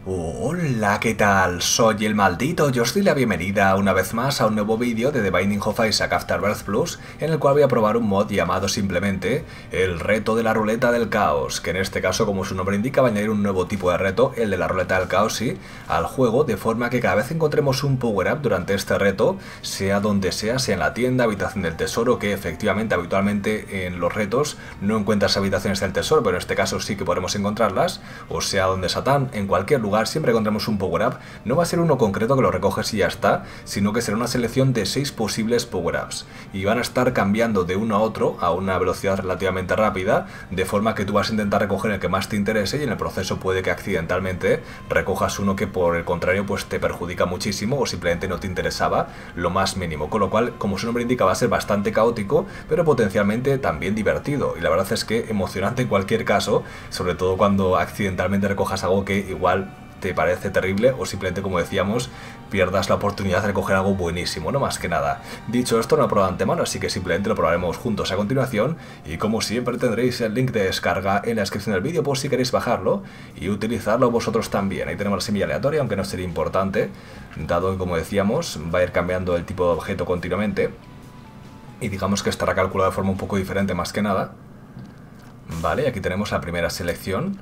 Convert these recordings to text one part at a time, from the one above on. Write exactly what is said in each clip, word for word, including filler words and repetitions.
Hola, ¿qué tal? Soy el Maldito y os doy la bienvenida una vez más a un nuevo vídeo de The Binding of Isaac Afterbirth Plus, en el cual voy a probar un mod llamado simplemente el reto de la ruleta del caos, que en este caso, como su nombre indica, va a añadir un nuevo tipo de reto, el de la ruleta del caos, sí, al juego, de forma que cada vez encontremos un power-up durante este reto, sea donde sea, sea en la tienda, habitación del tesoro, que efectivamente, habitualmente en los retos no encuentras habitaciones del tesoro, pero en este caso sí que podremos encontrarlas, o sea donde Satán, en cualquier lugar, siempre encontramos un power-up. No va a ser uno concreto que lo recoges y ya está, sino que será una selección de seis posibles power-ups, y van a estar cambiando de uno a otro a una velocidad relativamente rápida, de forma que tú vas a intentar recoger el que más te interese, y en el proceso puede que accidentalmente recojas uno que por el contrario pues te perjudica muchísimo o simplemente no te interesaba lo más mínimo, con lo cual, como su nombre indica, va a ser bastante caótico, pero potencialmente también divertido, y la verdad es que emocionante en cualquier caso, sobre todo cuando accidentalmente recojas algo que igual te parece terrible o simplemente, como decíamos, pierdas la oportunidad de recoger algo buenísimo, no más que nada. Dicho esto, no lo he probado de antemano, así que simplemente lo probaremos juntos a continuación, y como siempre tendréis el link de descarga en la descripción del vídeo por si queréis bajarlo y utilizarlo vosotros también. Ahí tenemos la semilla aleatoria, aunque no sería importante, dado que, como decíamos, va a ir cambiando el tipo de objeto continuamente, y digamos que estará calculado de forma un poco diferente más que nada. Vale, aquí tenemos la primera selección.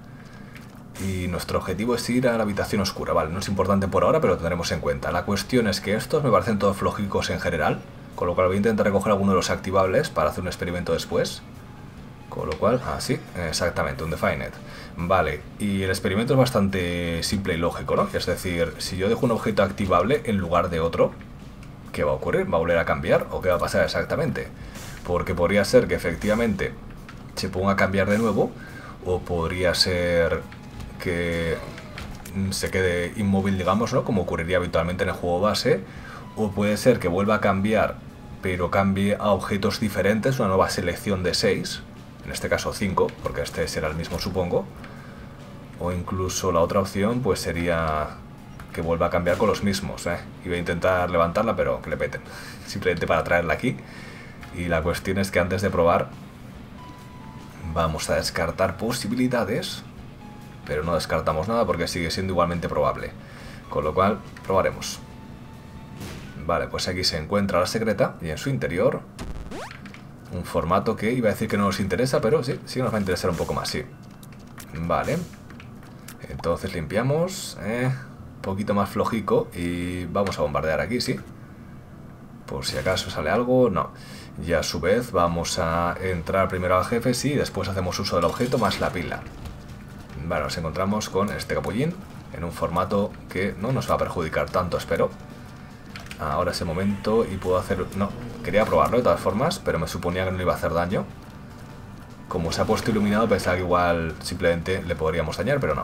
Y nuestro objetivo es ir a la habitación oscura, vale, no es importante por ahora, pero lo tendremos en cuenta. La cuestión es que estos me parecen todos flojicos en general, con lo cual voy a intentar recoger alguno de los activables para hacer un experimento después. Con lo cual, ah, sí, exactamente, un Defined. Vale, y el experimento es bastante simple y lógico, ¿no? Es decir, si yo dejo un objeto activable en lugar de otro, ¿qué va a ocurrir? ¿Va a volver a cambiar o qué va a pasar exactamente? Porque podría ser que efectivamente se ponga a cambiar de nuevo, o podría ser que se quede inmóvil, digamos, ¿no? Como ocurriría habitualmente en el juego base, o puede ser que vuelva a cambiar, pero cambie a objetos diferentes, una nueva selección de seis, en este caso cinco, porque este será el mismo, supongo, o incluso la otra opción pues sería que vuelva a cambiar con los mismos, ¿eh? Iba a intentar levantarla, pero que le peten, simplemente para traerla aquí. Y la cuestión es que antes de probar vamos a descartar posibilidades, pero no descartamos nada porque sigue siendo igualmente probable, con lo cual probaremos. Vale, pues aquí se encuentra la secreta y en su interior un formato que iba a decir que no nos interesa, pero sí, sí nos va a interesar un poco más, sí. Vale, entonces limpiamos, eh, un poquito más flojico, y vamos a bombardear aquí, sí, por si acaso sale algo. No, y a su vez vamos a entrar primero al jefe, sí, y después hacemos uso del objeto más la pila. Vale, nos encontramos con este capullín en un formato que no nos va a perjudicar tanto, espero. Ahora es el momento y puedo hacer... No, quería probarlo de todas formas, pero me suponía que no le iba a hacer daño. Como se ha puesto iluminado, pensaba que igual simplemente le podríamos dañar, pero no.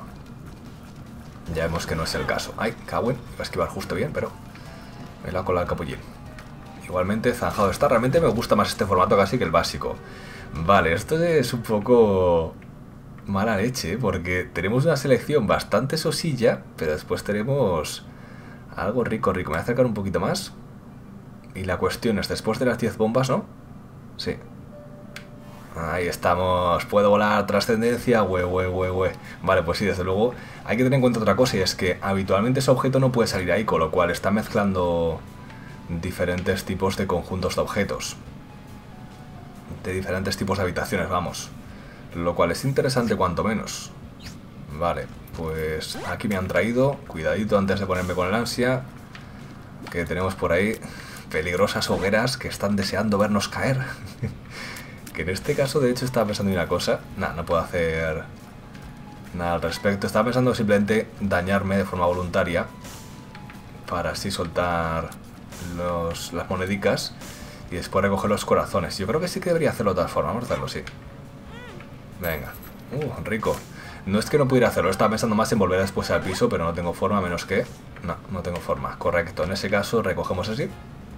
Ya vemos que no es el caso. Ay, cagüen, iba a esquivar justo bien, pero me la ha colado el capullín. Igualmente zanjado está. Realmente me gusta más este formato casi que el básico. Vale, esto es un poco mala leche, porque tenemos una selección bastante sosilla, pero después tenemos algo rico, rico. Me voy a acercar un poquito más. Y la cuestión es, después de las diez bombas, ¿no? Sí. Ahí estamos. Puedo volar, trascendencia, hue, hue, hue, hue. Vale, pues sí, desde luego. Hay que tener en cuenta otra cosa, y es que habitualmente ese objeto no puede salir ahí, con lo cual está mezclando diferentes tipos de conjuntos de objetos, de diferentes tipos de habitaciones, vamos. Lo cual es interesante cuanto menos. Vale, pues aquí me han traído. Cuidadito antes de ponerme con el ansia, que tenemos por ahí peligrosas hogueras que están deseando vernos caer. Que en este caso, de hecho, estaba pensando en una cosa. Nah, no puedo hacer nada al respecto. Estaba pensando simplemente dañarme de forma voluntaria, para así soltar los, las monedicas y después recoger los corazones. Yo creo que sí que debería hacerlo de otra forma. Vamos a hacerlo, sí. Venga. Uh, rico. No es que no pudiera hacerlo, estaba pensando más en volver después al piso, pero no tengo forma, menos que... No, no tengo forma. Correcto, en ese caso recogemos así.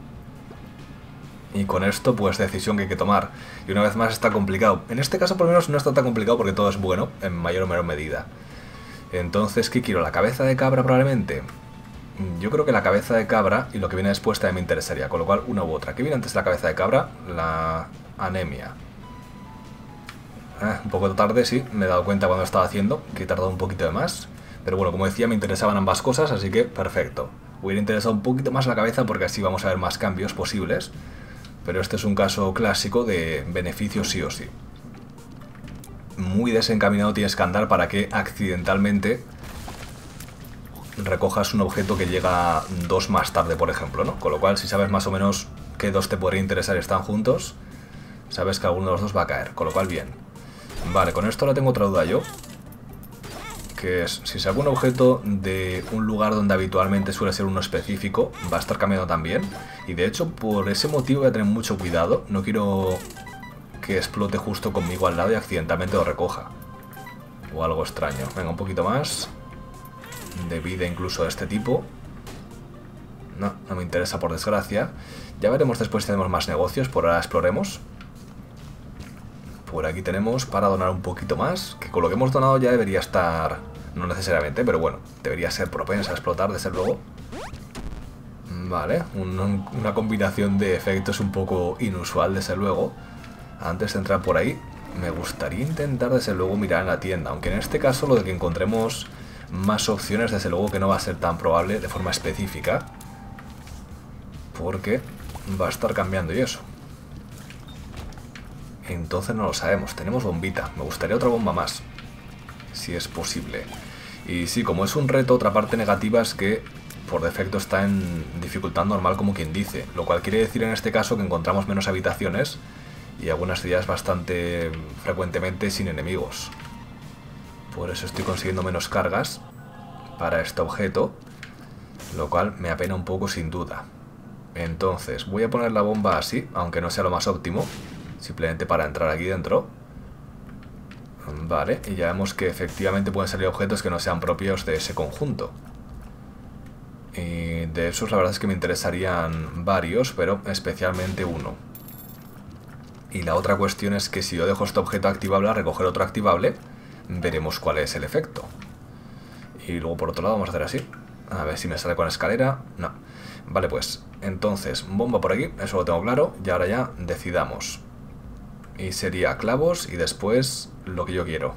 Y con esto, pues decisión que hay que tomar. Y una vez más está complicado. En este caso por lo menos no está tan complicado porque todo es bueno, en mayor o menor medida. Entonces, ¿qué quiero? ¿La cabeza de cabra probablemente? Yo creo que la cabeza de cabra y lo que viene después también me interesaría, con lo cual una u otra. ¿Qué viene antes de la cabeza de cabra? La anemia. Eh, un poco tarde, sí, me he dado cuenta cuando lo estaba haciendo, que he tardado un poquito de más. Pero bueno, como decía, me interesaban ambas cosas, así que perfecto. Hubiera interesado un poquito más la cabeza porque así vamos a ver más cambios posibles. Pero este es un caso clásico de beneficios sí o sí. Muy desencaminado tienes que andar para que accidentalmente recojas un objeto que llega dos más tarde, por ejemplo, ¿no? Con lo cual, si sabes más o menos qué dos te podría interesar y están juntos, sabes que alguno de los dos va a caer, con lo cual bien. Vale, con esto ahora tengo otra duda yo, que es, si saco un objeto de un lugar donde habitualmente suele ser uno específico, va a estar cambiando también. Y de hecho, por ese motivo voy a tener mucho cuidado, no quiero que explote justo conmigo al lado y accidentalmente lo recoja. O algo extraño. Venga, un poquito más de vida incluso de este tipo. No, no me interesa por desgracia. Ya veremos después si tenemos más negocios, por ahora exploremos. Por aquí tenemos para donar un poquito más, que con lo que hemos donado ya debería estar, no necesariamente, pero bueno, debería ser propensa a explotar desde luego. Vale, un, una combinación de efectos un poco inusual desde luego. Antes de entrar por ahí, me gustaría intentar desde luego mirar en la tienda, aunque en este caso lo de que encontremos más opciones desde luego que no va a ser tan probable de forma específica, porque va a estar cambiando y eso. Entonces no lo sabemos, tenemos bombita, me gustaría otra bomba más, si es posible. Y sí, como es un reto, otra parte negativa es que por defecto está en dificultad normal como quien dice, lo cual quiere decir en este caso que encontramos menos habitaciones y algunas de ellas bastante frecuentemente sin enemigos. Por eso estoy consiguiendo menos cargas para este objeto, lo cual me apena un poco sin duda. Entonces voy a poner la bomba así, aunque no sea lo más óptimo, simplemente para entrar aquí dentro. Vale, y ya vemos que efectivamente pueden salir objetos que no sean propios de ese conjunto. Y de esos la verdad es que me interesarían varios, pero especialmente uno. Y la otra cuestión es que si yo dejo este objeto activable a recoger otro activable, veremos cuál es el efecto. Y luego por otro lado vamos a hacer así. A ver si me sale con escalera. No. Vale, pues entonces bomba por aquí, eso lo tengo claro. Y ahora ya decidamos. Y sería clavos y después lo que yo quiero.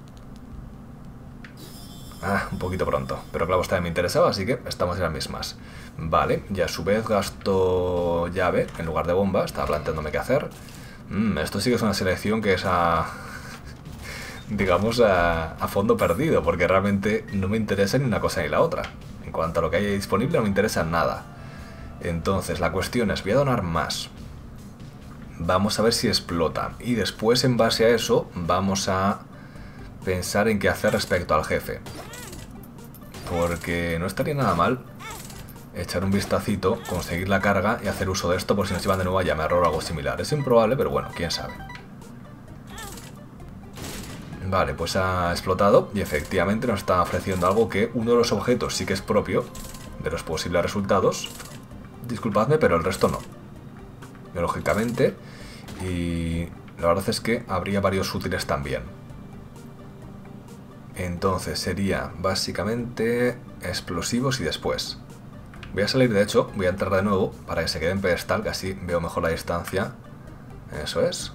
Ah, un poquito pronto. Pero clavos también me interesaba, así que estamos en las mismas. Vale, y a su vez gasto llave en lugar de bomba. Estaba planteándome qué hacer. Mm, esto sí que es una selección que es a... digamos a, a fondo perdido, porque realmente no me interesa ni una cosa ni la otra. En cuanto a lo que hay disponible no me interesa nada. Entonces la cuestión es, voy a donar más. Vamos a ver si explota. Y después en base a eso vamos a pensar en qué hacer respecto al jefe. Porque no estaría nada mal echar un vistacito, conseguir la carga y hacer uso de esto por si nos iban de nuevo a llamar o algo similar. Es improbable, pero bueno, quién sabe. Vale, pues ha explotado y efectivamente nos está ofreciendo algo que uno de los objetos sí que es propio de los posibles resultados. Disculpadme, pero el resto no. Lógicamente. Y la verdad es que habría varios útiles también. Entonces sería básicamente explosivos y después. Voy a salir, de hecho, voy a entrar de nuevo para que se quede en pedestal, que así veo mejor la distancia. Eso es.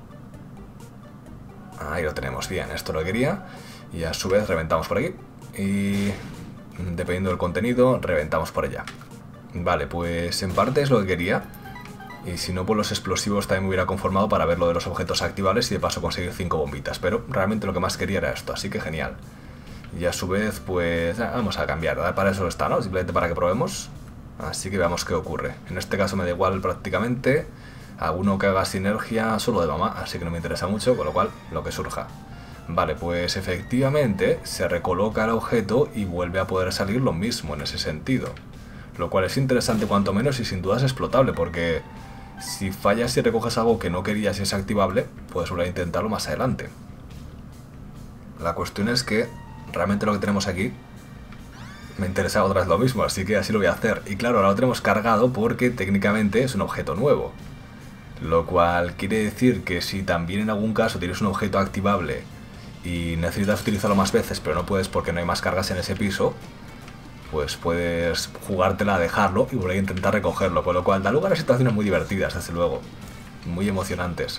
Ahí lo tenemos, bien, esto lo quería. Y a su vez reventamos por aquí. Y dependiendo del contenido, reventamos por allá. Vale, pues en parte es lo que quería. Y si no, pues los explosivos también me hubiera conformado para ver lo de los objetos activables y de paso conseguir cinco bombitas. Pero realmente lo que más quería era esto, así que genial. Y a su vez, pues vamos a cambiar, ¿verdad? Para eso está, ¿no? Simplemente para que probemos. Así que veamos qué ocurre. En este caso me da igual prácticamente. Alguno que haga sinergia solo de mamá, así que no me interesa mucho, con lo cual, lo que surja. Vale, pues efectivamente se recoloca el objeto y vuelve a poder salir lo mismo en ese sentido. Lo cual es interesante cuanto menos y sin duda es explotable, porque si fallas y recoges algo que no querías y es activable, puedes volver a intentarlo más adelante. La cuestión es que realmente lo que tenemos aquí me interesa otra vez lo mismo, así que así lo voy a hacer. Y claro, ahora lo tenemos cargado porque técnicamente es un objeto nuevo. Lo cual quiere decir que si también en algún caso tienes un objeto activable y necesitas utilizarlo más veces, pero no puedes porque no hay más cargas en ese piso, pues puedes jugártela a dejarlo y volver a intentar recogerlo. Con lo cual da lugar a situaciones muy divertidas, desde luego. Muy emocionantes.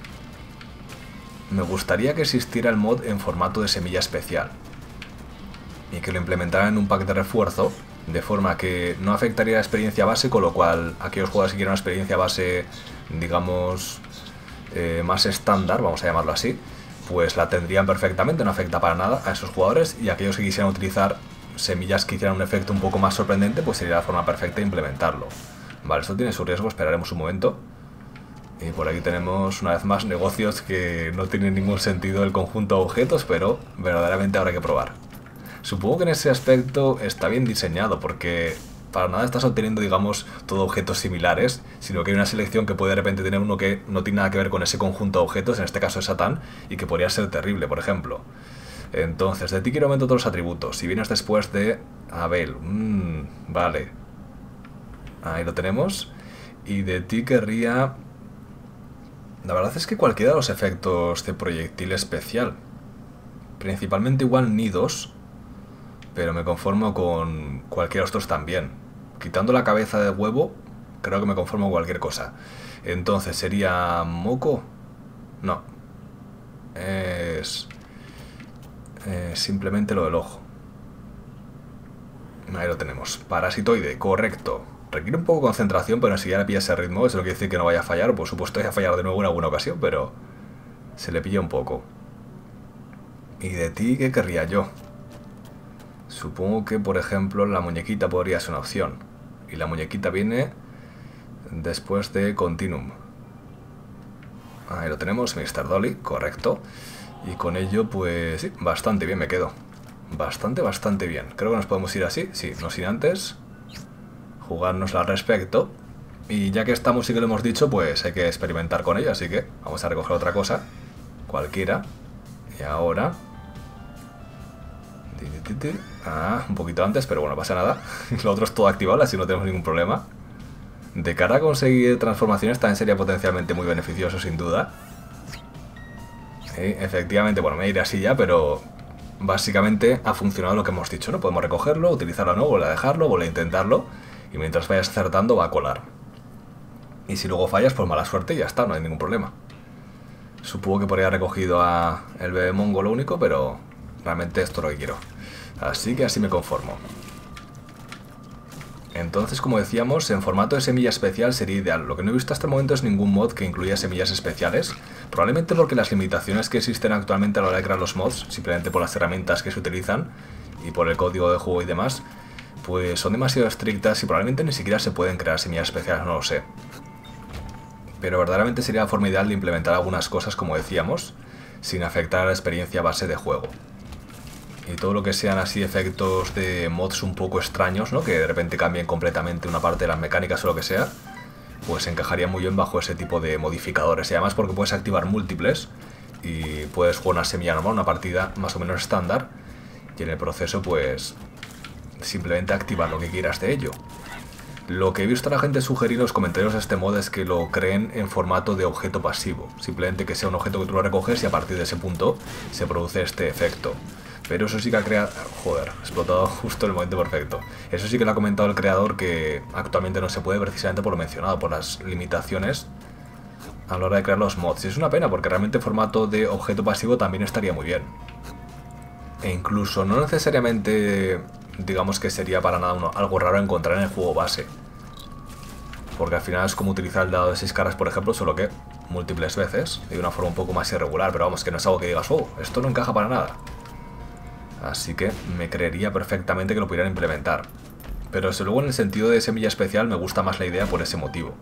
Me gustaría que existiera el mod en formato de semilla especial. y que lo implementaran en un pack de refuerzo, de forma que no afectaría la experiencia base, con lo cual aquellos jugadores que quieran una experiencia base, digamos, eh, más estándar, vamos a llamarlo así, pues la tendrían perfectamente, no afecta para nada a esos jugadores, y aquellos que quisieran utilizar semillas que hicieran un efecto un poco más sorprendente, pues sería la forma perfecta de implementarlo. Vale, esto tiene su riesgo, esperaremos un momento. Y por aquí tenemos una vez más negocios que no tienen ningún sentido el conjunto de objetos, pero verdaderamente habrá que probar. Supongo que en ese aspecto está bien diseñado, porque para nada estás obteniendo, digamos, todo objetos similares, sino que hay una selección que puede de repente tener uno que no tiene nada que ver con ese conjunto de objetos, en este caso es Satán, y que podría ser terrible, por ejemplo. Entonces, de ti quiero aumentar todos los atributos. Si vienes después de Abel, mmm, vale. Ahí lo tenemos. Y de ti querría... La verdad es que cualquiera de los efectos de proyectil especial. Principalmente igual nidos, pero me conformo con cualquiera de estos también. Quitando la cabeza de huevo, creo que me conformo con cualquier cosa. Entonces, ¿sería moco? No. Es... Eh, simplemente lo del ojo. Ahí lo tenemos. Parasitoide, correcto. Requiere un poco de concentración, pero enseguida le pilla ese ritmo. Eso no quiere decir que no vaya a fallar. Por supuesto, vaya a fallar de nuevo en alguna ocasión, pero se le pilla un poco. ¿Y de ti qué querría yo? Supongo que, por ejemplo, la muñequita podría ser una opción. Y la muñequita viene después de Continuum. Ahí lo tenemos, mister Dolly, correcto. Y con ello, pues sí, bastante bien me quedo. Bastante, bastante bien. Creo que nos podemos ir así, sí, no sin antes jugárnosla al respecto. Y ya que estamos, sí que lo hemos dicho, pues hay que experimentar con ello. Así que vamos a recoger otra cosa, cualquiera. Y ahora... Ah, un poquito antes, pero bueno, no pasa nada. Lo otro es todo activable, así no tenemos ningún problema. De cara a conseguir transformaciones también sería potencialmente muy beneficioso, sin duda. Sí, efectivamente, bueno, me iré así ya, pero básicamente ha funcionado lo que hemos dicho, ¿no? Podemos recogerlo, utilizarlo, ¿no? Volver a dejarlo, volver a intentarlo, y mientras vayas acertando va a colar. Y si luego fallas, pues mala suerte y ya está, no hay ningún problema. Supongo que podría haber recogido a el bebé mongo lo único, pero realmente esto es lo que quiero. Así que así me conformo. Entonces, como decíamos, en formato de semilla especial sería ideal. Lo que no he visto hasta el momento es ningún mod que incluya semillas especiales. Probablemente porque las limitaciones que existen actualmente a la hora de crear los mods, simplemente por las herramientas que se utilizan y por el código de juego y demás, pues son demasiado estrictas y probablemente ni siquiera se pueden crear semillas especiales, no lo sé. Pero verdaderamente sería la forma ideal de implementar algunas cosas, como decíamos, sin afectar a la experiencia base de juego. Y todo lo que sean así efectos de mods un poco extraños, ¿no? Que de repente cambien completamente una parte de las mecánicas o lo que sea, pues encajaría muy bien bajo ese tipo de modificadores. Y además porque puedes activar múltiples y puedes jugar una semilla normal, una partida más o menos estándar, y en el proceso pues simplemente activar lo que quieras de ello. Lo que he visto a la gente sugerir en los comentarios de este mod es que lo creen en formato de objeto pasivo. Simplemente que sea un objeto que tú lo recoges y a partir de ese punto se produce este efecto. Pero eso sí que ha creado... Joder, he explotado justo el momento perfecto. Eso sí que lo ha comentado el creador, que actualmente no se puede precisamente por lo mencionado, por las limitaciones a la hora de crear los mods. Y es una pena porque realmente en formato de objeto pasivo también estaría muy bien. E incluso no necesariamente... digamos que sería para nada uno, algo raro encontrar en el juego base. Porque al final es como utilizar el dado de seis caras, por ejemplo, solo que múltiples veces, de una forma un poco más irregular, pero vamos, que no es algo que digas, oh, esto no encaja para nada. Así que me creería perfectamente que lo pudieran implementar. Pero desde luego en el sentido de semilla especial me gusta más la idea por ese motivo.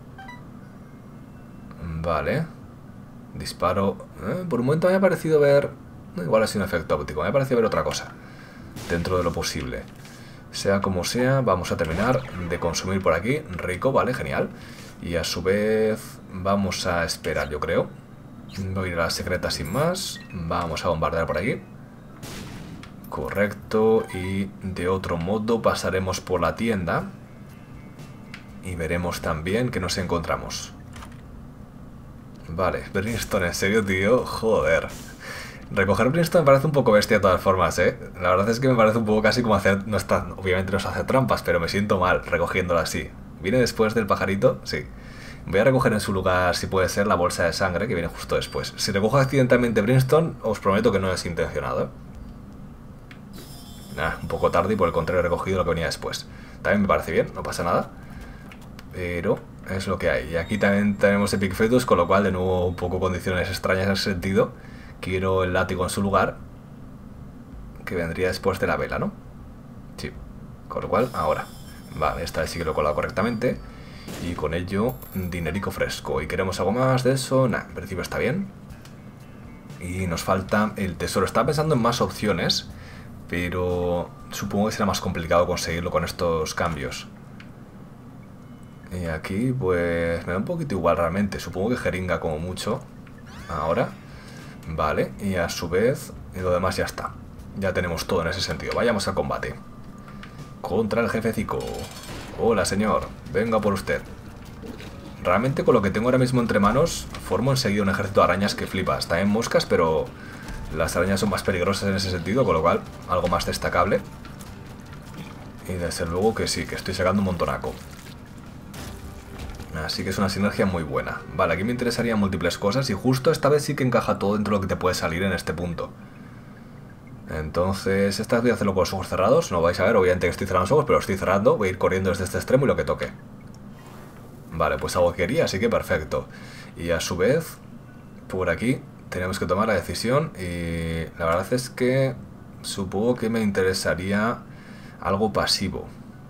Vale. Disparo... Eh, por un momento me ha parecido ver... Igual ha sido un efecto óptico, me ha parecido ver otra cosa. Dentro de lo posible. Sea como sea, vamos a terminar de consumir por aquí. Rico, vale, genial. Y a su vez vamos a esperar, yo creo. Voy a ir a la secreta sin más. Vamos a bombardear por aquí. Correcto. Y de otro modo pasaremos por la tienda. Y veremos también que nos encontramos. Vale, Brimstone, en serio, tío. Joder. Recoger Brimstone me parece un poco bestia de todas formas, ¿eh? La verdad es que me parece un poco casi como hacer... No está, obviamente no es hacer trampas, pero me siento mal recogiéndolo así. ¿Viene después del pajarito? Sí. Voy a recoger en su lugar, si puede ser, la bolsa de sangre, que viene justo después. Si recojo accidentalmente Brimstone, os prometo que no es intencionado, ¿eh? Ah, un poco tarde y por el contrario he recogido lo que venía después. También me parece bien, no pasa nada. Pero es lo que hay. Y aquí también tenemos Epic Fetus, con lo cual de nuevo un poco condiciones extrañas en ese sentido. Quiero el látigo en su lugar, que vendría después de la vela, ¿no? Sí. Con lo cual, ahora. Vale, esta sí que lo he colado correctamente. Y con ello, dinerico fresco. ¿Y queremos algo más de eso? Nah, en principio está bien. Y nos falta el tesoro. Estaba pensando en más opciones, pero supongo que será más complicado conseguirlo con estos cambios. Y aquí, pues, me da un poquito igual realmente. Supongo que jeringa como mucho. Ahora. Vale, y a su vez, y lo demás ya está. Ya tenemos todo en ese sentido. Vayamos al combate. Contra el jefecico. Hola, señor. Venga por usted. Realmente con lo que tengo ahora mismo entre manos, formo enseguida un ejército de arañas que flipas. También moscas, pero las arañas son más peligrosas en ese sentido, con lo cual algo más destacable. Y desde luego que sí, que estoy sacando un montonaco. Así que es una sinergia muy buena. Vale, aquí me interesarían múltiples cosas y justo esta vez sí que encaja todo dentro de lo que te puede salir en este punto. Entonces, esta vez voy a hacerlo con los ojos cerrados. No vais a ver, obviamente que estoy cerrando los ojos, pero estoy cerrando. Voy a ir corriendo desde este extremo y lo que toque. Vale, pues algo que quería, así que perfecto. Y a su vez, por aquí tenemos que tomar la decisión. Y la verdad es que supongo que me interesaría algo pasivo.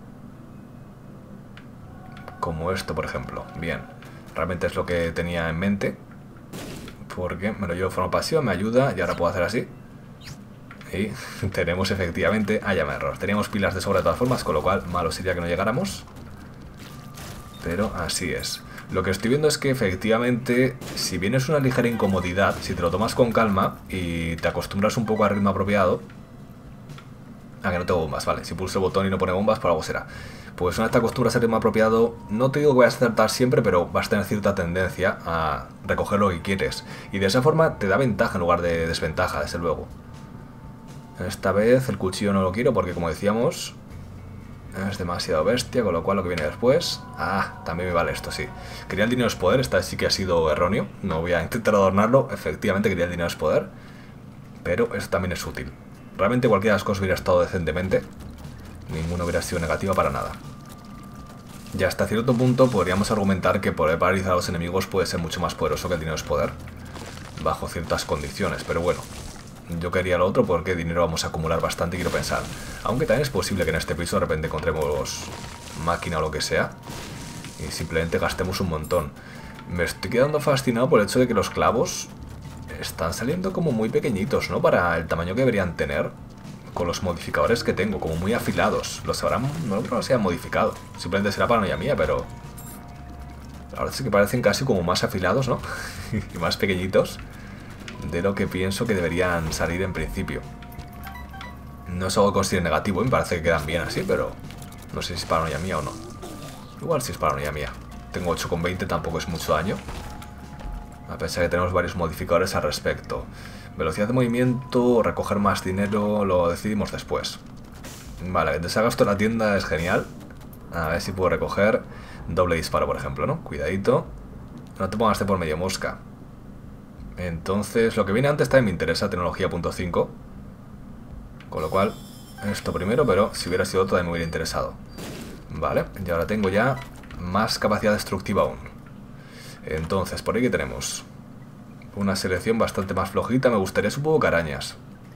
Como esto, por ejemplo. Bien, realmente es lo que tenía en mente. Porque me lo llevo de forma pasiva, me ayuda y ahora puedo hacer así. Y tenemos efectivamente... Ah, ya me error. Teníamos pilas de sobra de todas formas, con lo cual malo sería que no llegáramos. Pero así es. Lo que estoy viendo es que efectivamente, si bien es una ligera incomodidad, si te lo tomas con calma y te acostumbras un poco al ritmo apropiado... Ah, que no tengo bombas, vale. Si pulso el botón y no pone bombas, por algo será. Pues una vez te acostumbras al ritmo apropiado, no te digo que vayas a acertar siempre, pero vas a tener cierta tendencia a recoger lo que quieres. Y de esa forma te da ventaja en lugar de desventaja, desde luego. Esta vez el cuchillo no lo quiero porque, como decíamos, es demasiado bestia, con lo cual lo que viene después... Ah, también me vale esto, sí. Quería el dinero es poder, esta vez sí que ha sido erróneo. No voy a intentar adornarlo, efectivamente quería el dinero es poder. Pero eso también es útil. Realmente cualquiera de las cosas hubiera estado decentemente. Ninguna hubiera sido negativa para nada. Y hasta cierto punto podríamos argumentar que poder paralizar a los enemigos puede ser mucho más poderoso que el dinero es poder. Bajo ciertas condiciones, pero bueno. Yo quería lo otro porque dinero vamos a acumular bastante, quiero pensar. Aunque también es posible que en este piso de repente encontremos máquina o lo que sea y simplemente gastemos un montón. Me estoy quedando fascinado por el hecho de que los clavos están saliendo como muy pequeñitos, ¿no? Para el tamaño que deberían tener. Con los modificadores que tengo, como muy afilados. Los habrán, no creo que los hayan modificado. Simplemente será paranoia mía, pero... La verdad es que parecen casi como más afilados, ¿no? Y más pequeñitos de lo que pienso que deberían salir en principio. No es algo que considere negativo, me parece que quedan bien así, pero no sé si es paranoia mía o no. Igual si es paranoia mía. Tengo ocho coma veinte, tampoco es mucho daño. A pesar de que tenemos varios modificadores al respecto. Velocidad de movimiento, recoger más dinero, lo decidimos después. Vale, que te salga esto en la tienda es genial. A ver si puedo recoger doble disparo, por ejemplo, ¿no? Cuidadito. No te pongas de por medio, mosca. Entonces, lo que viene antes también me interesa, tecnología punto cinco. Con lo cual, esto primero, pero si hubiera sido otro también me hubiera interesado. Vale, y ahora tengo ya más capacidad destructiva aún. Entonces, por ahí que tenemos una selección bastante más flojita. Me gustaría supongo que arañas,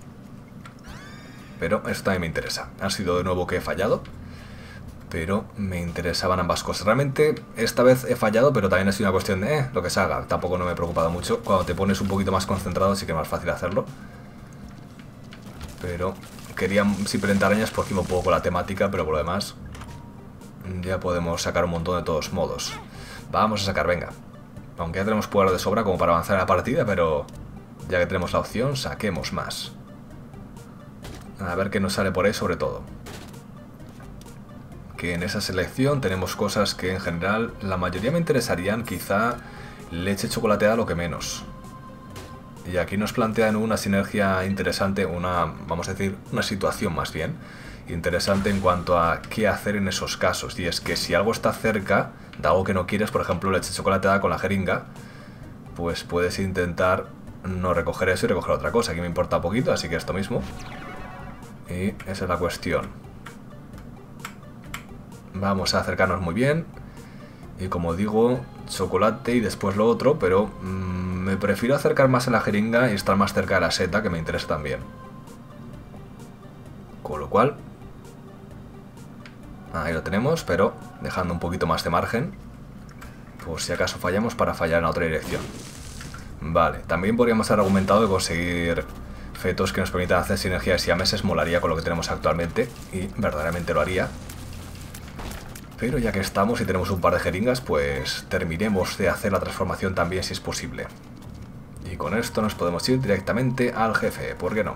pero esto también me interesa. Ha sido de nuevo que he fallado, pero me interesaban ambas cosas. Realmente esta vez he fallado, pero también ha sido una cuestión de eh, lo que salga. Tampoco no me he preocupado mucho. Cuando te pones un poquito más concentrado sí que es más fácil hacerlo. Pero quería simplemente arañas porque iba un poco con la temática, pero por lo demás ya podemos sacar un montón de todos modos. Vamos a sacar, venga. Aunque ya tenemos poder de sobra como para avanzar en la partida, pero ya que tenemos la opción, saquemos más. A ver qué nos sale por ahí sobre todo. Que en esa selección tenemos cosas que en general la mayoría me interesarían, quizá leche chocolateada lo que menos. Y aquí nos plantean una sinergia interesante, una, vamos a decir, una situación más bien, interesante en cuanto a qué hacer en esos casos. Y es que si algo está cerca de algo que no quieres, por ejemplo leche chocolateada con la jeringa, pues puedes intentar no recoger eso y recoger otra cosa. Aquí me importa poquito, así que esto mismo. Y esa es la cuestión. Vamos a acercarnos muy bien. Y como digo, chocolate y después lo otro, pero mmm, me prefiero acercar más a la jeringa y estar más cerca de la seta, que me interesa también. Con lo cual... ahí lo tenemos, pero dejando un poquito más de margen. Por si acaso fallamos para fallar en otra dirección. Vale, también podríamos haber argumentado de conseguir fetos que nos permitan hacer sinergia de siameses, molaría con lo que tenemos actualmente, y verdaderamente lo haría. Pero ya que estamos y tenemos un par de jeringas, pues terminemos de hacer la transformación también si es posible. Y con esto nos podemos ir directamente al jefe, ¿por qué no?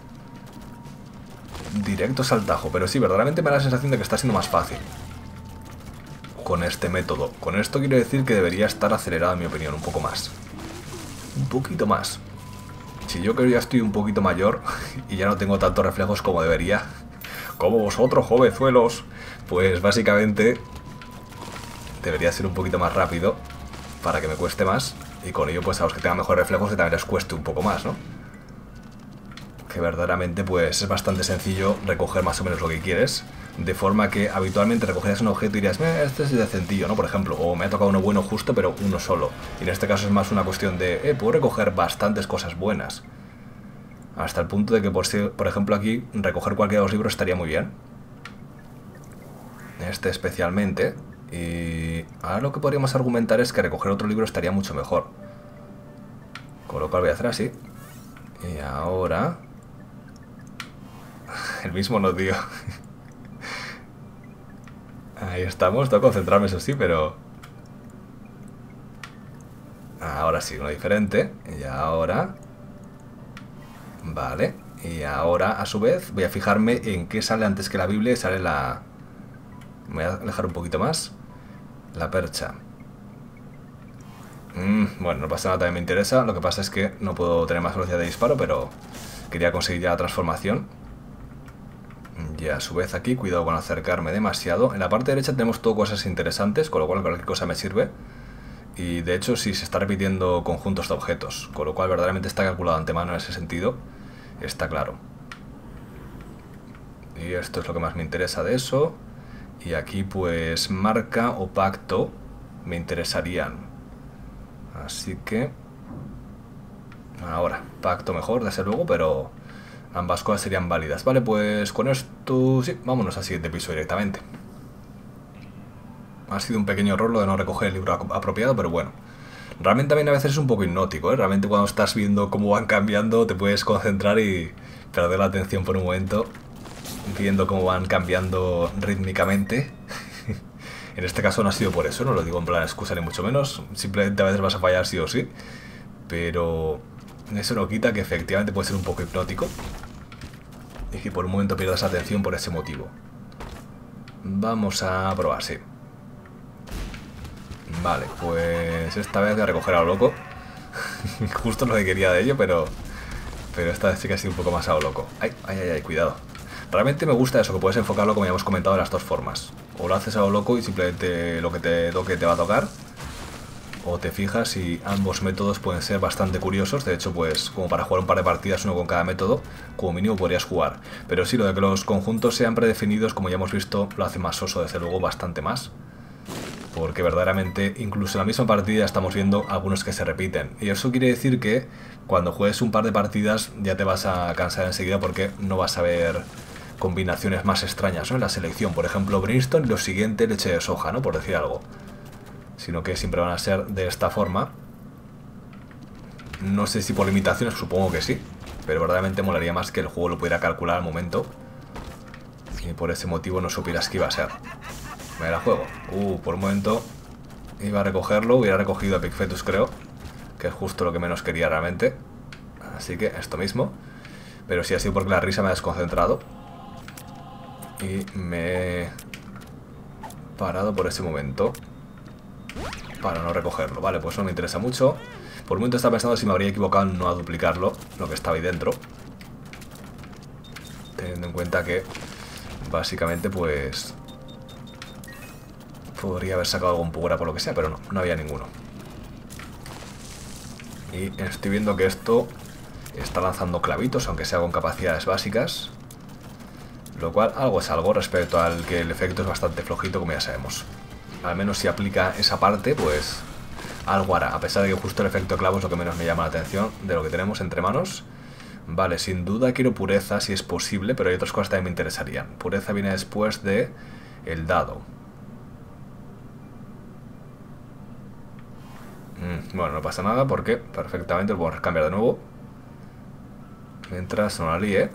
Directos al tajo, pero sí, verdaderamente me da la sensación de que está siendo más fácil con este método. Con esto quiero decir que debería estar acelerado, en mi opinión, un poco más. Un poquito más. Si yo que ya estoy un poquito mayor y ya no tengo tantos reflejos como debería, como vosotros, jovenzuelos, pues básicamente debería ser un poquito más rápido para que me cueste más, y con ello pues a los que tengan mejores reflejos que también les cueste un poco más, ¿no? Que verdaderamente pues es bastante sencillo recoger más o menos lo que quieres, de forma que habitualmente recogerías un objeto y dirías, eh, este es decentillo, ¿no? Por ejemplo, o me ha tocado uno bueno justo, pero uno solo. Y en este caso es más una cuestión de, eh, puedo recoger bastantes cosas buenas. Hasta el punto de que, por, si, por ejemplo, aquí recoger cualquiera de los libros estaría muy bien. Este especialmente. Y ahora lo que podríamos argumentar es que recoger otro libro estaría mucho mejor. Con lo cual voy a hacer así. Y ahora... el mismo no, tío. Ahí estamos, tengo que concentrarme, eso sí, pero... ahora sí, uno diferente. Y ahora... vale. Y ahora, a su vez, voy a fijarme en qué sale antes que la Biblia y sale la... me voy a alejar un poquito más. La percha. Mm, bueno, no pasa nada, también me interesa. Lo que pasa es que no puedo tener más velocidad de disparo, pero quería conseguir ya la transformación. Y a su vez aquí, cuidado con acercarme demasiado. En la parte derecha tenemos todo cosas interesantes, con lo cual cualquier cosa me sirve. Y de hecho sí se está repitiendo conjuntos de objetos, con lo cual verdaderamente está calculado de antemano en ese sentido. Está claro. Y esto es lo que más me interesa de eso. Y aquí pues marca o pacto me interesarían. Así que... ahora, pacto mejor, desde luego, pero... ambas cosas serían válidas. Vale, pues con esto... sí, vámonos al siguiente piso directamente. Ha sido un pequeño error lo de no recoger el libro apropiado, pero bueno. Realmente también a veces es un poco hipnótico, ¿eh? Realmente cuando estás viendo cómo van cambiando te puedes concentrar y perder la atención por un momento viendo cómo van cambiando rítmicamente. En este caso no ha sido por eso, no lo digo en plan excusa ni mucho menos. Simplemente a veces vas a fallar sí o sí. Pero eso no quita que efectivamente puede ser un poco hipnótico y que por un momento pierdas atención por ese motivo. Vamos a probar, sí. Vale, pues esta vez voy a recoger a lo loco. Justo lo que quería de ello, pero pero esta vez sí que ha sido un poco más a lo loco. Ay, ay, ay, ay, cuidado. Realmente me gusta eso, que puedes enfocarlo como ya hemos comentado de las dos formas. O lo haces a lo loco y simplemente lo que te toque te va a tocar, o te fijas, y ambos métodos pueden ser bastante curiosos. De hecho, pues como para jugar un par de partidas, uno con cada método, como mínimo podrías jugar. Pero sí, lo de que los conjuntos sean predefinidos, como ya hemos visto, lo hace más soso, desde luego, bastante más. Porque verdaderamente, incluso en la misma partida estamos viendo algunos que se repiten. Y eso quiere decir que cuando juegues un par de partidas ya te vas a cansar enseguida, porque no vas a ver combinaciones más extrañas, ¿no? En la selección, por ejemplo, Brimstone y lo siguiente leche de soja, ¿no? Por decir algo. Sino que siempre van a ser de esta forma. No sé si por limitaciones, supongo que sí, pero verdaderamente molaría más que el juego lo pudiera calcular al momento y por ese motivo no supieras qué iba a ser. Me la juego. Uh, por un momento iba a recogerlo, hubiera recogido a Picfetus, creo, que es justo lo que menos quería realmente. Así que esto mismo. Pero sí ha sido porque la risa me ha desconcentrado y me he parado por ese momento para no recogerlo. Vale, pues no me interesa mucho. Por un momento estaba pensando si me habría equivocado en no a duplicarlo, lo que estaba ahí dentro, teniendo en cuenta que básicamente pues podría haber sacado algún pura por lo que sea, pero no, no había ninguno. Y estoy viendo que esto está lanzando clavitos, aunque sea con capacidades básicas. Lo cual algo es algo respecto al que el efecto es bastante flojito, como ya sabemos. Al menos si aplica esa parte, pues algo hará. A pesar de que justo el efecto clavo es lo que menos me llama la atención de lo que tenemos entre manos. Vale, sin duda quiero pureza si es posible, pero hay otras cosas que también me interesarían. Pureza viene después de el dado. Mm, bueno, no pasa nada porque perfectamente lo podemos cambiar de nuevo. Mientras no la líe.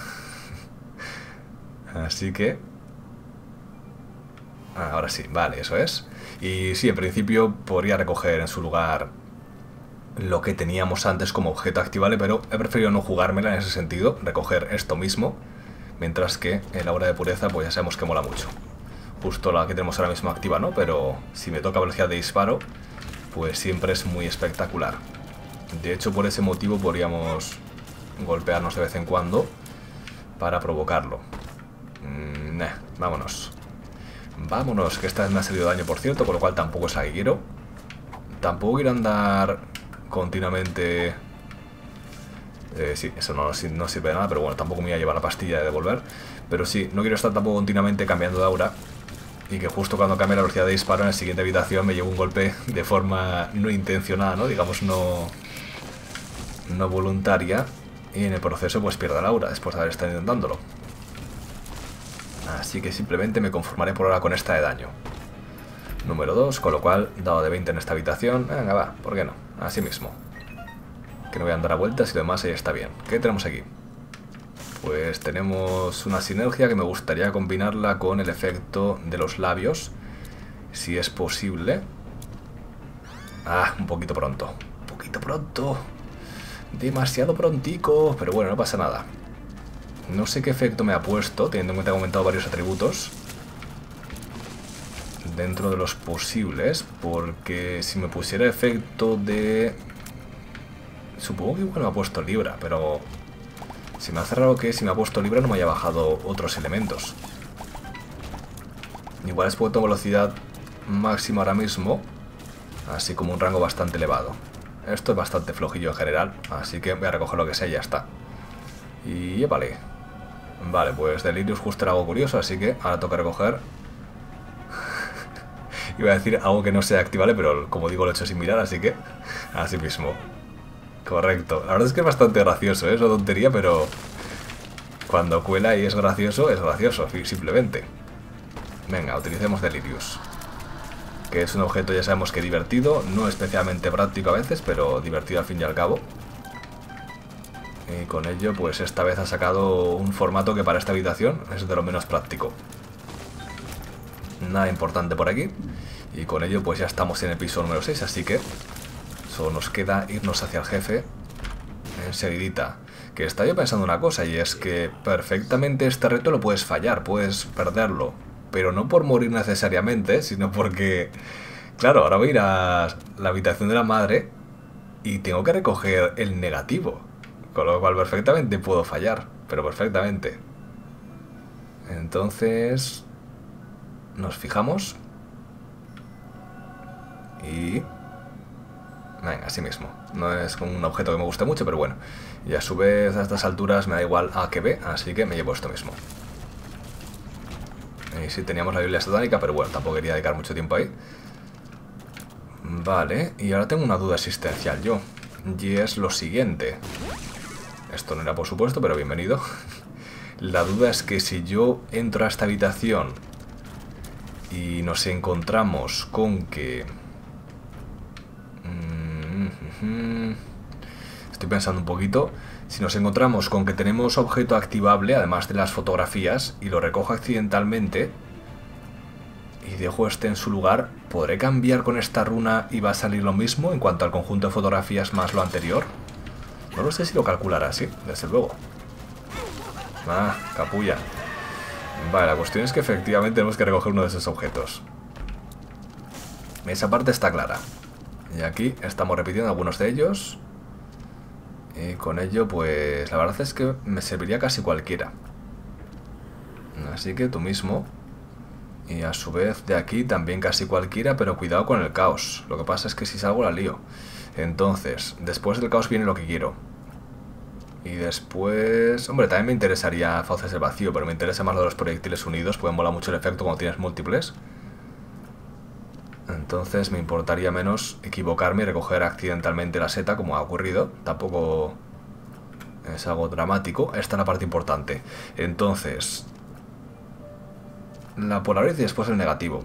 Así que... Ah, ahora sí, vale, eso es. Y sí, en principio podría recoger en su lugar lo que teníamos antes como objeto activable, pero he preferido no jugármela en ese sentido, recoger esto mismo, mientras que en la hora de pureza pues ya sabemos que mola mucho. Justo la que tenemos ahora mismo activa, ¿no? Pero si me toca velocidad de disparo, pues siempre es muy espectacular. De hecho, por ese motivo podríamos golpearnos de vez en cuando para provocarlo. Mm, nah, vámonos. Vámonos, que esta vez me ha salido daño, por cierto, con lo cual tampoco es la que quiero. Tampoco quiero andar continuamente... Eh, sí, eso no, no sirve de nada, pero bueno, tampoco me voy a llevar la pastilla de devolver. Pero sí, no quiero estar tampoco continuamente cambiando de aura y que justo cuando cambie la velocidad de disparo en la siguiente habitación me lleve un golpe de forma no intencionada, ¿no? Digamos, no, no voluntaria, y en el proceso pues pierda la aura después de haber estado intentándolo. Así que simplemente me conformaré por ahora con esta de daño. Número dos, con lo cual, dado de veinte en esta habitación. Venga, va, ¿por qué no? Así mismo. Que no voy a andar a vueltas y lo demás ahí está bien. ¿Qué tenemos aquí? Pues tenemos una sinergia que me gustaría combinarla con el efecto de los labios, si es posible. Ah, un poquito pronto. Un poquito pronto. Demasiado prontico, pero bueno, no pasa nada. No sé qué efecto me ha puesto, teniendo en cuenta que he aumentado varios atributos dentro de los posibles, porque si me pusiera efecto de... Supongo que igual me ha puesto Libra, pero si me hace raro que si me ha puesto Libra no me haya bajado otros elementos. Igual es puesto velocidad máxima ahora mismo, así como un rango bastante elevado. Esto es bastante flojillo en general, así que voy a recoger lo que sea y ya está. Y vale. Vale, pues Delirious justo era algo curioso, así que ahora toca recoger. Iba a decir algo que no sea activable, pero como digo lo he hecho sin mirar, así que así mismo. Correcto. La verdad es que es bastante gracioso, ¿eh? Es una tontería, pero cuando cuela y es gracioso, es gracioso, simplemente. Venga, utilicemos Delirious, que es un objeto, ya sabemos que divertido, no especialmente práctico a veces, pero divertido al fin y al cabo. Y con ello, pues esta vez ha sacado un formato que para esta habitación es de lo menos práctico. Nada importante por aquí. Y con ello, pues ya estamos en el piso número seis, así que solo nos queda irnos hacia el jefe enseguidita. Que está yo pensando una cosa, y es que perfectamente este reto lo puedes fallar, puedes perderlo. Pero no por morir necesariamente, sino porque... Claro, ahora voy a ir a la habitación de la madre y tengo que recoger el negativo. Con lo cual perfectamente puedo fallar, pero perfectamente. Entonces... nos fijamos. Y... venga, así mismo. No es un objeto que me guste mucho, pero bueno. Y a su vez a estas alturas me da igual A que B, así que me llevo esto mismo. Y sí, teníamos la Biblia satánica, pero bueno, tampoco quería dedicar mucho tiempo ahí. Vale, y ahora tengo una duda existencial yo. Y es lo siguiente. Esto no era por supuesto, pero bienvenido. La duda es que si yo entro a esta habitación y nos encontramos con que... Estoy pensando un poquito. Si nos encontramos con que tenemos objeto activable, además de las fotografías, y lo recojo accidentalmente y dejo este en su lugar, ¿podré cambiar con esta runa y va a salir lo mismo en cuanto al conjunto de fotografías más lo anterior? No lo sé si lo calculará así, desde luego. Ah, capulla. Vale, la cuestión es que efectivamente tenemos que recoger uno de esos objetos. Esa parte está clara. Y aquí estamos repitiendo algunos de ellos. Y con ello, pues la verdad es que me serviría casi cualquiera. Así que tú mismo. Y a su vez de aquí también casi cualquiera, pero cuidado con el caos. Lo que pasa es que si salgo la lío. Entonces, después del caos viene lo que quiero. Y después... Hombre, también me interesaría Fauces del Vacío, pero me interesa más lo de los proyectiles unidos, porque mola mucho el efecto cuando tienes múltiples. Entonces me importaría menos equivocarme y recoger accidentalmente la seta, como ha ocurrido. Tampoco es algo dramático. Esta es la parte importante. Entonces... La Polaroid y después el negativo.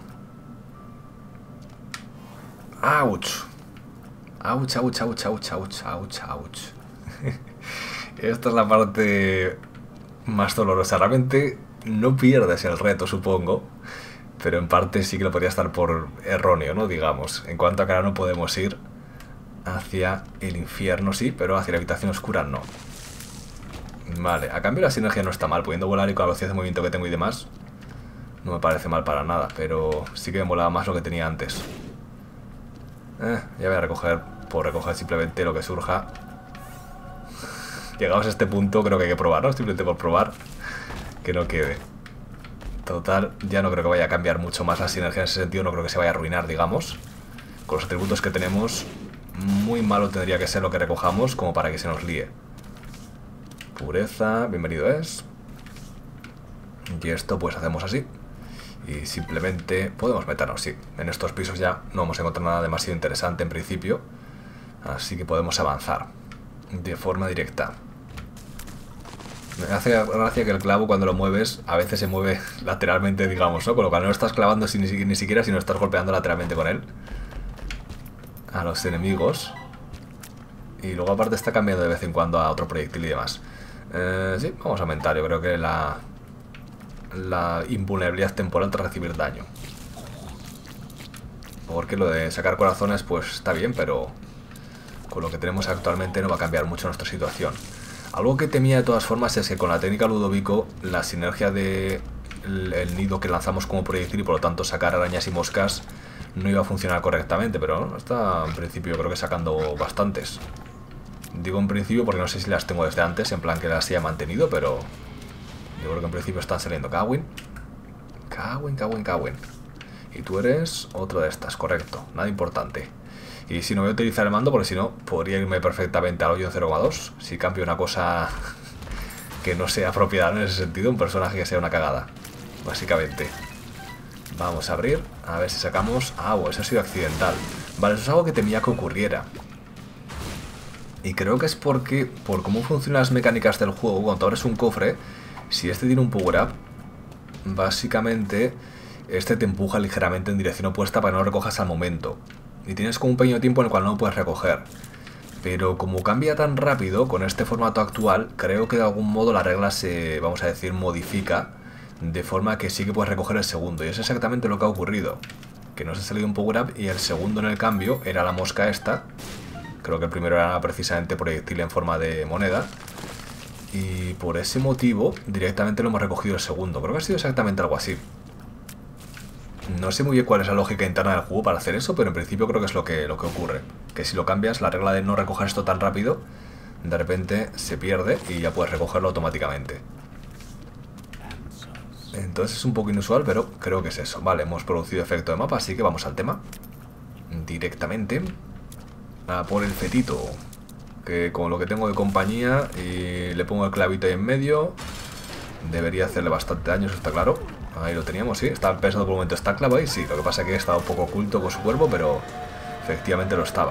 ¡Auch! ¡Auch, auch, auch, auch, auch, auch, auch! Esta es la parte más dolorosa. Realmente no pierdes el reto, supongo. Pero en parte sí que lo podría estar por erróneo, ¿no? Digamos. En cuanto a que ahora no podemos ir hacia el infierno, sí, pero hacia la habitación oscura no. Vale, a cambio la sinergia no está mal. Pudiendo volar y con la velocidad de movimiento que tengo y demás, no me parece mal para nada. Pero sí que me molaba más lo que tenía antes. Eh, ya voy a recoger, por recoger simplemente lo que surja. Llegados a este punto creo que hay que probar, ¿no? Simplemente por probar que no quede. Total, ya no creo que vaya a cambiar mucho más la sinergia en ese sentido. No creo que se vaya a arruinar, digamos. Con los atributos que tenemos, muy malo tendría que ser lo que recojamos como para que se nos líe. Pureza, bienvenido es. Y esto pues hacemos así. Y simplemente podemos meternos, sí. En estos pisos ya no vamos a encontrar nada demasiado interesante en principio. Así que podemos avanzar de forma directa. Me hace gracia que el clavo cuando lo mueves a veces se mueve lateralmente, digamos, ¿no? Con lo cual no estás clavando ni, ni siquiera, sino estás golpeando lateralmente con él a los enemigos. Y luego aparte está cambiando de vez en cuando a otro proyectil y demás. Eh, sí, vamos a aumentar. Yo creo que la, la invulnerabilidad temporal tras recibir daño. Porque lo de sacar corazones pues está bien, pero con lo que tenemos actualmente no va a cambiar mucho nuestra situación. Algo que temía de todas formas es que con la técnica Ludovico la sinergia de el, el nido que lanzamos como proyectil y por lo tanto sacar arañas y moscas no iba a funcionar correctamente, pero ¿no? Está en principio yo creo que sacando bastantes. Digo en principio porque no sé si las tengo desde antes, en plan que las haya mantenido, pero yo creo que en principio están saliendo. Cawin, Cawin, Cawin, Cawin. Y tú eres otro de estas, correcto, nada importante. Y si no voy a utilizar el mando, porque si no, podría irme perfectamente al hoyo en cero coma dos. Si cambio una cosa que no sea propiedad en ese sentido, un personaje que sea una cagada, básicamente. Vamos a abrir, a ver si sacamos... Ah, bueno, eso ha sido accidental. Vale, eso es algo que temía que ocurriera. Y creo que es porque, por cómo funcionan las mecánicas del juego, cuando abres un cofre, si este tiene un power up, básicamente este te empuja ligeramente en dirección opuesta para que no lo recojas al momento. Y tienes como un pequeño tiempo en el cual no lo puedes recoger. Pero como cambia tan rápido con este formato actual, creo que de algún modo la regla se, vamos a decir, modifica de forma que sí que puedes recoger el segundo. Y es exactamente lo que ha ocurrido. Que nos ha salido un power up y el segundo en el cambio era la mosca esta. Creo que el primero era precisamente proyectil en forma de moneda. Y por ese motivo directamente lo hemos recogido el segundo. Creo que ha sido exactamente algo así. No sé muy bien cuál es la lógica interna del juego para hacer eso, pero en principio creo que es lo que, lo que ocurre. Que si lo cambias, la regla de no recoger esto tan rápido, de repente se pierde y ya puedes recogerlo automáticamente. Entonces es un poco inusual, pero creo que es eso. Vale, hemos producido efecto de mapa, así que vamos al tema. Directamente a por el fetito. Que con lo que tengo de compañía y le pongo el clavito ahí en medio, debería hacerle bastante daño, eso está claro. Ahí lo teníamos, sí, estaba pensando por un momento, ¿está clavado ahí? Sí, lo que pasa es que estaba un poco oculto con su cuerpo, pero efectivamente lo estaba.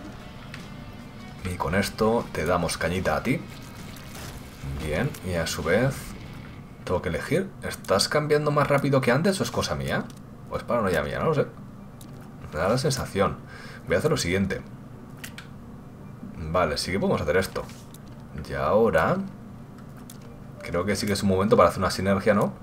Y con esto te damos cañita a ti. Bien, y a su vez tengo que elegir. ¿Estás cambiando más rápido que antes o es cosa mía? O es paranoia mía, no lo sé. Me da la sensación. Voy a hacer lo siguiente. Vale, sí que podemos hacer esto. Y ahora creo que sí que es un momento para hacer una sinergia, ¿no?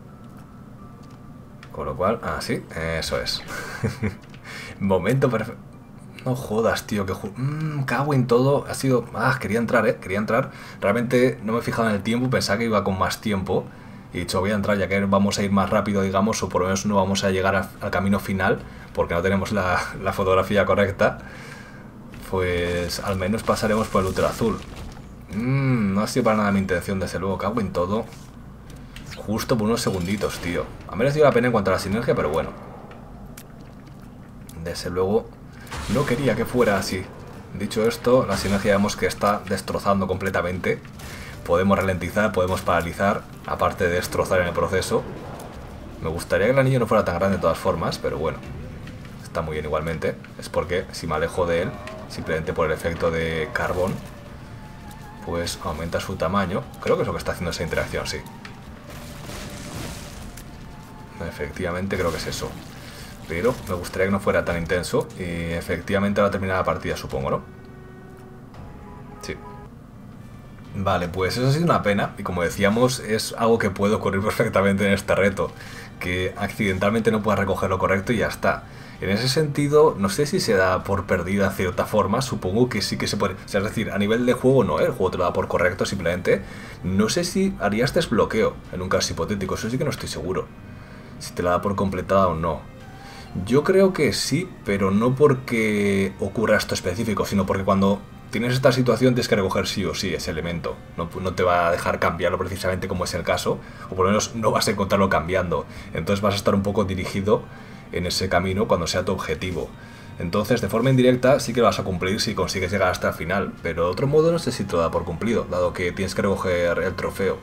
Con lo cual, ah, sí, eso es. Momento perfecto. No jodas, tío, que mmm, cago en todo. Ha sido... Ah, quería entrar, eh, quería entrar. Realmente no me he fijado en el tiempo, pensaba que iba con más tiempo. Y he dicho, voy a entrar ya que vamos a ir más rápido, digamos, o por lo menos no vamos a llegar a, al camino final, porque no tenemos la, la fotografía correcta. Pues al menos pasaremos por el útero azul. Mmm, no ha sido para nada mi intención, desde luego, cago en todo. Justo por unos segunditos, tío. Ha merecido la pena en cuanto a la sinergia, pero bueno. Desde luego, no quería que fuera así. Dicho esto, la sinergia vemos que está destrozando completamente. Podemos ralentizar, podemos paralizar, aparte de destrozar en el proceso. Me gustaría que el anillo no fuera tan grande de todas formas, pero bueno, está muy bien igualmente. Es porque si me alejo de él, simplemente por el efecto de carbón, pues aumenta su tamaño. Creo que es lo que está haciendo esa interacción, sí. Efectivamente creo que es eso. Pero me gustaría que no fuera tan intenso. Y efectivamente ahora termina la partida, supongo, ¿no? Sí. Vale, pues eso ha sido una pena. Y como decíamos, es algo que puede ocurrir perfectamente en este reto. Que accidentalmente no puedas recoger lo correcto y ya está. En ese sentido, no sé si se da por perdida de cierta forma. Supongo que sí que se puede. O sea, es decir, a nivel de juego no, ¿eh? El juego te lo da por correcto simplemente. No sé si harías desbloqueo en un caso hipotético. Eso sí que no estoy seguro. Si te la da por completada o no. Yo creo que sí, pero no porque ocurra esto específico, sino porque cuando tienes esta situación tienes que recoger sí o sí ese elemento. No, no te va a dejar cambiarlo precisamente como es el caso, o por lo menos no vas a encontrarlo cambiando. Entonces vas a estar un poco dirigido en ese camino cuando sea tu objetivo. Entonces, de forma indirecta sí que lo vas a cumplir si consigues llegar hasta el final, pero de otro modo no sé si te lo da por cumplido, dado que tienes que recoger el trofeo.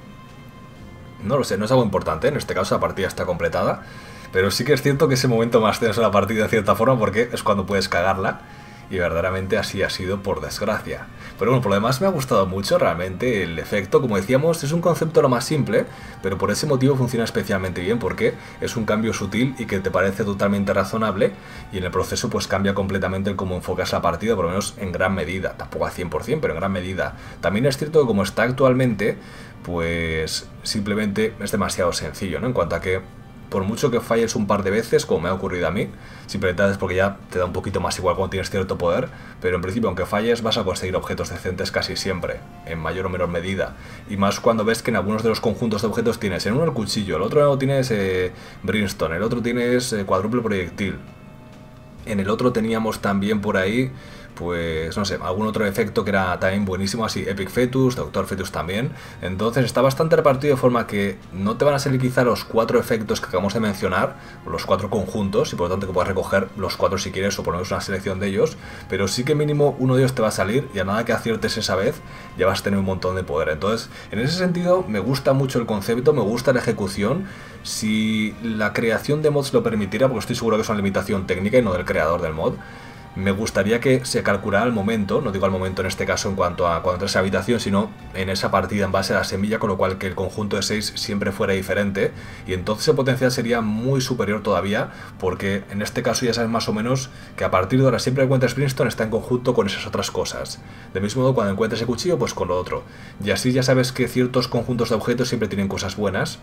No lo sé, no es algo importante, en este caso la partida está completada, pero sí que es cierto que ese momento más tenso de la partida en cierta forma porque es cuando puedes cagarla y verdaderamente así ha sido por desgracia. Pero bueno, por lo demás me ha gustado mucho realmente el efecto, como decíamos, es un concepto lo más simple, pero por ese motivo funciona especialmente bien porque es un cambio sutil y que te parece totalmente razonable y en el proceso pues cambia completamente el cómo enfocas la partida, por lo menos en gran medida, tampoco a cien por cien, pero en gran medida. También es cierto que como está actualmente, pues simplemente es demasiado sencillo, ¿no? En cuanto a que por mucho que falles un par de veces, como me ha ocurrido a mí, simplemente es porque ya te da un poquito más igual cuando tienes cierto poder, pero en principio aunque falles vas a conseguir objetos decentes casi siempre, en mayor o menor medida, y más cuando ves que en algunos de los conjuntos de objetos tienes en uno el cuchillo, el otro tienes eh, brimstone, el otro tienes eh, cuádruple proyectil, en el otro teníamos también por ahí, pues no sé, algún otro efecto que era también buenísimo, así Epic Fetus, Doctor Fetus también. Entonces está bastante repartido de forma que no te van a salir quizá los cuatro efectos que acabamos de mencionar, los cuatro conjuntos, y por lo tanto que puedas recoger los cuatro si quieres o por lo menos una selección de ellos, pero sí que mínimo uno de ellos te va a salir y a nada que aciertes esa vez ya vas a tener un montón de poder. Entonces en ese sentido me gusta mucho el concepto, me gusta la ejecución. Si la creación de mods lo permitiera, porque estoy seguro que es una limitación técnica y no del creador del mod, me gustaría que se calculara al momento, no digo al momento en este caso en cuanto a cuando entras a la habitación, sino en esa partida en base a la semilla, con lo cual que el conjunto de seis siempre fuera diferente, y entonces el potencial sería muy superior todavía, porque en este caso ya sabes más o menos que a partir de ahora siempre que encuentres Brimstone está en conjunto con esas otras cosas. De mismo modo cuando encuentres el cuchillo, pues con lo otro. Y así ya sabes que ciertos conjuntos de objetos siempre tienen cosas buenas,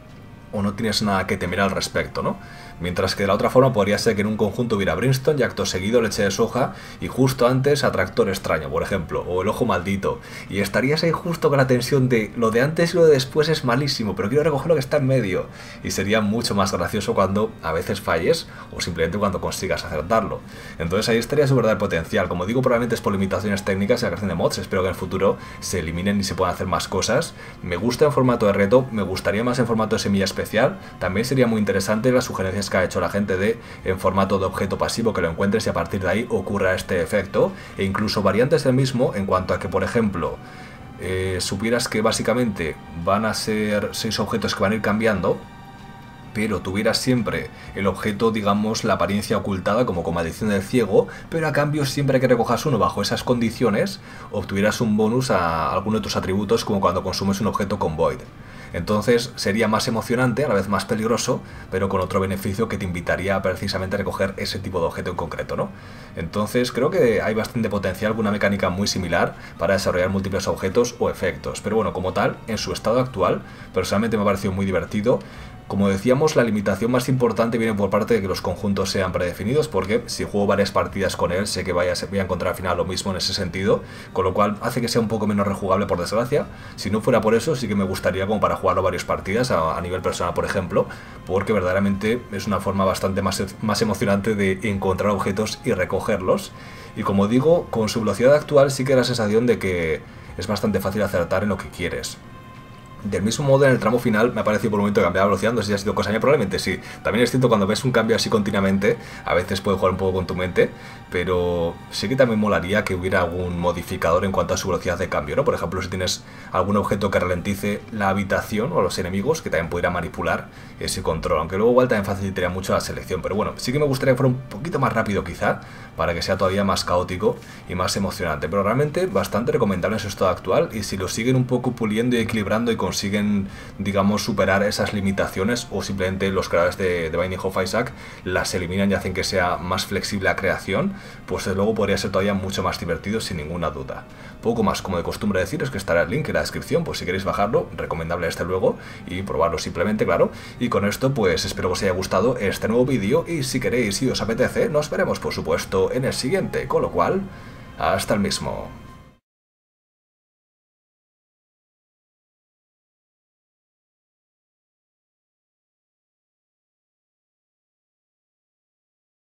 o no tienes nada que temer al respecto, ¿no? Mientras que de la otra forma podría ser que en un conjunto hubiera Brimstone y acto seguido leche de soja y justo antes atractor extraño, por ejemplo, o el ojo maldito, y estarías ahí justo con la tensión de lo de antes y lo de después es malísimo, pero quiero recoger lo que está en medio, y sería mucho más gracioso cuando a veces falles o simplemente cuando consigas acertarlo. Entonces ahí estaría su verdadero potencial. Como digo, probablemente es por limitaciones técnicas y la creación de mods, espero que en el futuro se eliminen y se puedan hacer más cosas. Me gusta en formato de reto, me gustaría más en formato de semilla especial, también sería muy interesante las sugerencias que ha hecho la gente de en formato de objeto pasivo, que lo encuentres y a partir de ahí ocurra este efecto, e incluso variantes del mismo en cuanto a que, por ejemplo, eh, supieras que básicamente van a ser seis objetos que van a ir cambiando, pero tuvieras siempre el objeto, digamos, la apariencia ocultada como con maldición del ciego, pero a cambio siempre que recojas uno bajo esas condiciones obtuvieras un bonus a alguno de tus atributos, como cuando consumes un objeto con Void. Entonces sería más emocionante, a la vez más peligroso, pero con otro beneficio que te invitaría precisamente a recoger ese tipo de objeto en concreto, ¿no? Entonces creo que hay bastante potencial con una mecánica muy similar para desarrollar múltiples objetos o efectos. Pero bueno, como tal, en su estado actual, personalmente me ha parecido muy divertido. Como decíamos, la limitación más importante viene por parte de que los conjuntos sean predefinidos, porque si juego varias partidas con él sé que vaya, voy a encontrar al final lo mismo en ese sentido, con lo cual hace que sea un poco menos rejugable, por desgracia. Si no fuera por eso, sí que me gustaría como para jugarlo varias partidas a, a nivel personal, por ejemplo, porque verdaderamente es una forma bastante más, más emocionante de encontrar objetos y recogerlos. Y como digo, con su velocidad actual sí que da la sensación de que es bastante fácil acertar en lo que quieres. Del mismo modo, en el tramo final me ha parecido por un momento cambiar la velocidad, no sé si ha sido cosa mía, probablemente sí. También es cierto, cuando ves un cambio así continuamente, a veces puede jugar un poco con tu mente, pero sí que también molaría que hubiera algún modificador en cuanto a su velocidad de cambio, ¿no? Por ejemplo, si tienes algún objeto que ralentice la habitación o los enemigos, que también pudiera manipular ese control, aunque luego igual también facilitaría mucho la selección. Pero bueno, sí que me gustaría que fuera un poquito más rápido quizá, para que sea todavía más caótico y más emocionante. Pero realmente bastante recomendable en su estado actual, y si lo siguen un poco puliendo y equilibrando y consiguen, digamos, superar esas limitaciones, o simplemente los creadores de, de Binding of Isaac las eliminan y hacen que sea más flexible la creación, pues desde luego podría ser todavía mucho más divertido, sin ninguna duda. Poco más, como de costumbre decir, es que estará el link en la descripción, pues si queréis bajarlo, recomendable este luego, y probarlo simplemente, claro. Y con esto pues espero que os haya gustado este nuevo vídeo, y si queréis y os apetece, nos veremos por supuesto en el siguiente, con lo cual, hasta el mismo.